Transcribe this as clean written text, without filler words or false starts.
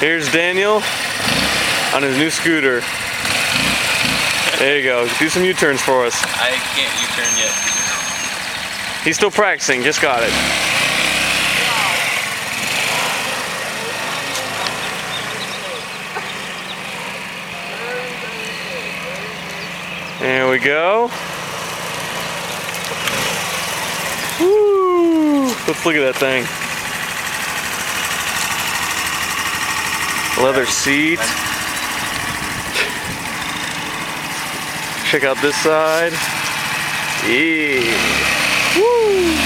Here's Daniel on his new scooter. There you go. Do some U-turns for us. I can't U-turn yet. He's still practicing. Just got it. There we go. Woo! Let's look at that thing. Leather seat. Check out this side. Yeah. Woo!